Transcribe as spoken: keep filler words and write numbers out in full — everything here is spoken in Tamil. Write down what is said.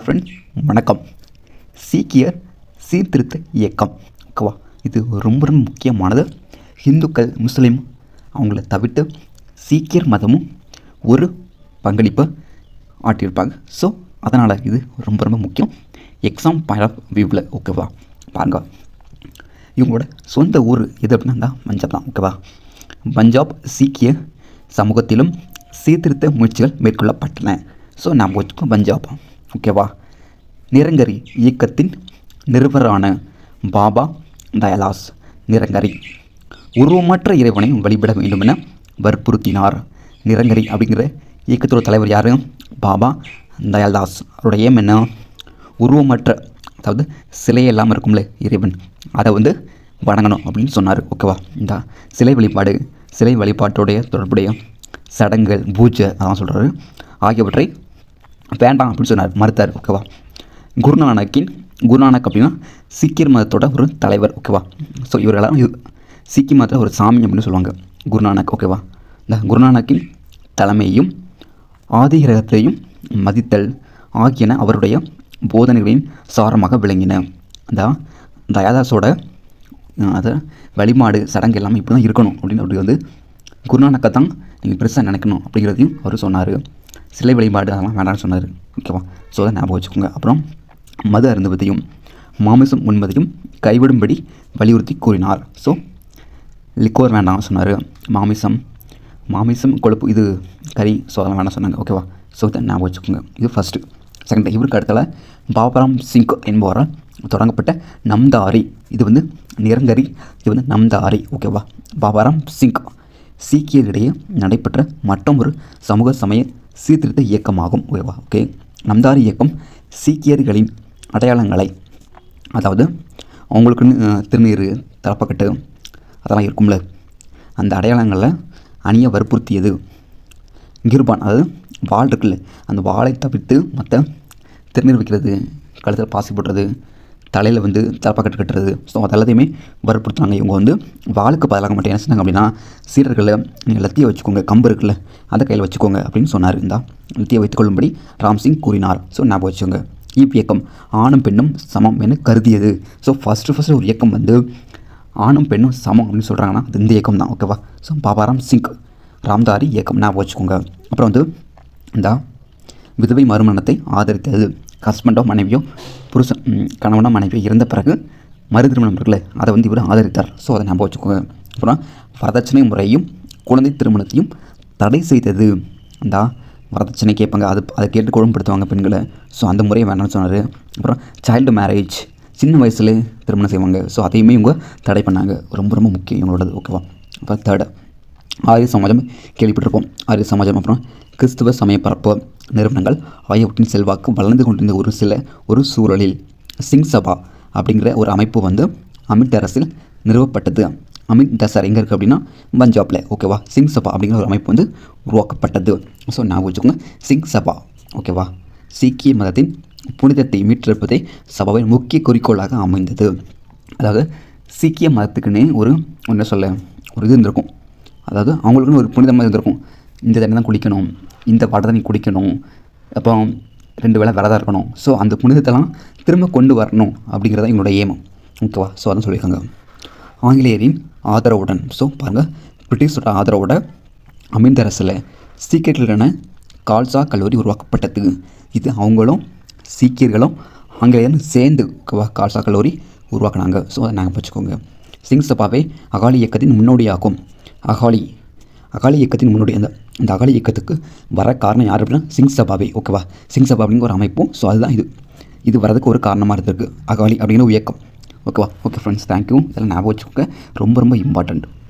ஃப்ரெண்ட்ஸ் வணக்கம். சீக்கியர் சீர்திருத்த இயக்கம் ஓகேவா, இது ரொம்ப ரொம்ப முக்கியமானது. இந்துக்கள் முஸ்லீம் அவங்கள தவிர்த்து சீக்கியர் மதமும் ஒரு பங்களிப்பை ஆட்டியிருப்பாங்க. ஸோ அதனால் இது ரொம்ப ரொம்ப முக்கியம் எக்ஸாம் பாயிண்ட் ஆஃப் வியூவில். ஓகேவா, பாருங்க, இவங்களோட சொந்த ஊர் எது அப்படின்னா தான் பஞ்சாப் தான். ஓகேவா, பஞ்சாப் சீக்கிய சமூகத்திலும் சீர்திருத்த முயற்சிகள் மேற்கொள்ளப்பட்டன. ஸோ நாம் வச்சுக்கோ பஞ்சாப். ஓகேவா, நிரங்கரி இயக்கத்தின் நிறுவரான பாபா தயாலாஸ் நிரங்கரி உருவமற்ற இறைவனை வழிபட வேண்டும் என வற்புறுத்தினார். நிரங்கரி அப்படிங்கிற இயக்கத்தோட தலைவர் யார்? பாபா தயால்தாஸ். அவருடைய ஏம் என்ன? உருவமற்ற, அதாவது சிலையெல்லாம் இருக்கும்ல இறைவன், அதை வந்து வணங்கணும் அப்படின்னு சொன்னார். ஓகேவா, இந்த சிலை வழிபாடு, சிலை வழிபாட்டுடைய தொடர்புடைய சடங்குகள், பூஜை அதான் சொல்கிறாரு, ஆகியவற்றை வேண்டாம் அப்படின்னு சொன்னார், மறுத்தார். ஓகேவா, குருநானக்கின் குருநானக் அப்படின்னா சீக்கியர் மதத்தோட ஒரு தலைவர். ஓகேவா, ஸோ இவர்களெல்லாம் சீக்கிய மதத்தில் ஒரு சாமி அப்படின்னு சொல்லுவாங்க குருநானக். ஓகேவா, இந்த குருநானக்கின் தலைமையையும் ஆதிகிரகத்தையும் மதித்தல் ஆகியன அவருடைய போதனைகளின் சாரமாக விளங்கின. அந்த தயாதாஸோட அதை வழிபாடு சடங்கு எல்லாமே இப்படி தான் இருக்கணும் அப்படின்னு அப்படி வந்து குருநானக்கை தான் நீங்கள் பெருசாக நினைக்கணும் அப்படிங்கிறதையும் அவர் சொன்னார். சிலை வழிபாடு அதெல்லாம் வேண்டாம்னு சொன்னார். ஓகேவா, ஸோ அதை ஞாபகம் வச்சுக்கோங்க. அப்புறம் மது அருந்துவதையும் மாமிசம் உண்பதையும் கைவிடும்படி வலியுறுத்தி கூறினார். ஸோ லிக்கோர் வேண்டாம்னு சொன்னார். மாமிசம் மாமிசம் கொழுப்பு, இது கறி, ஸோ அதெல்லாம் வேண்டாம் சொன்னாங்க. ஓகேவா, ஸோ இதை ஞாபகம் வச்சுக்கோங்க. இது ஃபஸ்ட்டு. செகண்ட், இவருக்கு அடுத்தல பாபராம் சிங் என்பவரால் தொடங்கப்பட்ட நம்தாரி, இது வந்து நிரங்கரி, இது வந்து நம்தாரி. ஓகேவா, பாபாராம் சிங் சீக்கியரிடையே நடைபெற்ற மற்றும் ஒரு சமூக சமய சீர்திருத்த இயக்கமாகும். ஓகேவா, ஓகே, நம்தாரி இயக்கம் சீக்கியர்களின் அடையாளங்களை, அதாவது அவங்களுக்குன்னு திருநீர், தலப்பக்கட்டு அதெல்லாம் இருக்கும்ல, அந்த அடையாளங்களை அணிய வற்புறுத்தியது. கிர்பான், அதாவது வாள் இருக்குல்ல, அந்த வாளை தவிர்த்து மற்ற திருநீர் வைக்கிறது, கழுத்தில் பாசி போடுறது, தலையில் வந்து தலப்பக்கட்டு கட்டுறது, ஸோ அது எல்லாத்தையுமே வற்புறுத்துனாங்க. இவங்க வந்து வாளுக்கு பதிலாக மட்டும் என்ன சொன்னாங்க அப்படின்னா, சீரர்களை நீங்கள் லத்தியை வச்சுக்கோங்க, கம்பு இருக்குல்ல அதை கையில் வச்சுக்கோங்க அப்படின்னு சொன்னார். இந்த லத்தியை வைத்துக்கொள்ளும்படி ராம்சிங் கூறினார். ஸோ ஞாபகம் வச்சுக்கோங்க. ஈப் இயக்கம் ஆணும் பெண்ணும் சமம் என கருதியது. ஸோ ஃபஸ்ட்டு ஃபஸ்ட்டு ஒரு இயக்கம் வந்து ஆணும் பெண்ணும் சமம் அப்படின்னு சொல்கிறாங்கன்னா அது இந்த இயக்கம் தான். ஓகேவா, ஸோ பாபாராம் சிங் ராம்தாரி இயக்கம் ஞாபகம் வச்சுக்கோங்க. அப்புறம் வந்து இந்த விதவை மறுமணத்தை ஆதரித்தது. ஹஸ்பண்டோ மனைவியோ புருஷன் கணவனோ மனைவியோ இறந்த பிறகு மறு திருமணம் இருக்குல்ல, அதை வந்து இவர் ஆதரித்தார். ஸோ அதை ஞாபகம் வச்சுக்கோங்க. அப்புறம் வரதட்சணை முறையும் குழந்தை திருமணத்தையும் தடை செய்தது. இந்த வரதட்சணை கேட்பாங்க, அது அதை கேட்டு குழம்புப்படுத்துவாங்க பெண்களை, ஸோ அந்த முறையை வேண்டாம்னு சொன்னார். அப்புறம் சைல்டு மேரேஜ், சின்ன வயசுல திருமணம் செய்வாங்க, ஸோ அதையுமே இவங்க தடை பண்ணாங்க. ரொம்ப ரொம்ப முக்கியம் இவங்களோடது. ஓகேவா, அப்புறம் தேர்டு ஆரிய சமாஜம் கேள்விப்பட்டிருப்போம். ஆரிய சமாஜம் அப்புறம் கிறிஸ்துவ சமய பரப்பு நிறுவனங்கள் ஆகியவற்றின் செல்வாக்கு வளர்ந்து கொண்டிருந்த ஒரு சில ஒரு சூழலில் சிங் சபா அப்படிங்கிற ஒரு அமைப்பு வந்து அமிர்தசரில் நிறுவப்பட்டது. அமிர்தசர் எங்கே இருக்குது அப்படின்னா பஞ்சாபில். ஓகேவா, சிங் சபா அப்படிங்கிற ஒரு அமைப்பு வந்து உருவாக்கப்பட்டது. ஸோ ஞாபகம் வச்சுக்கோங்க, சிங் சபா. ஓகேவா, சீக்கிய மதத்தின் புனிதத்தை மீட்டெடுப்பதே சபாவின் முக்கிய குறிக்கோளாக அமைந்தது. அதாவது சீக்கிய மதத்துக்குன்னே ஒரு என்ன சொல்ல ஒரு இது இருந்திருக்கும், அதாவது அவங்களுக்குன்னு ஒரு புனிதமாக இருந்திருக்கும். இந்த தண்ணி தான் குடிக்கணும், இந்த பாட்டை தான் நீ குடிக்கணும், அப்போ ரெண்டு வேளை விரதம் இருக்கணும். ஸோ அந்த புனிதத்தெல்லாம் திரும்ப கொண்டு வரணும் அப்படிங்கிறத எங்களோட ஏமம். ஓகேவா, ஸோ அதான் சொல்லியிருக்காங்க. ஆங்கிலேயரின் ஆதரவுடன், ஸோ பாருங்கள், பிரிட்டிஷோட ஆதரவோட அமிர்தசரில் சீக்கியர்களான கால்சா கல்லூரி உருவாக்கப்பட்டது. இது அவங்களும் சீக்கியர்களும் ஆங்கிலேயரும் சேர்ந்து ஓகேவா கால்சா கல்லூரி உருவாக்குனாங்க. ஸோ அதை நாங்கள் வச்சுக்கோங்க. சிங் சபாவை அகாலி இயக்கத்தின் முன்னோடியாகும். அகாலி அகாலி இயக்கத்தின் முன்னோடி, அந்த அந்த அகாலி இயக்கத்துக்கு வர காரணம் யார் அப்படின்னா சிங் சபாவை. ஓகேவா, சிங் சபா அப்படிங்கிற ஒரு அமைப்பும், ஸோ அதுதான் இது இது வரதுக்கு ஒரு காரணமாக இருந்திருக்கு, அகாலி அப்படிங்கிற ஒரு இயக்கம். ஓகேவா, ஓகே ஃப்ரெண்ட்ஸ், தேங்க்யூ. இதெல்லாம் ஞாபகம் வச்சுக்கோங்க, ரொம்ப ரொம்ப இம்பார்ட்டண்ட்.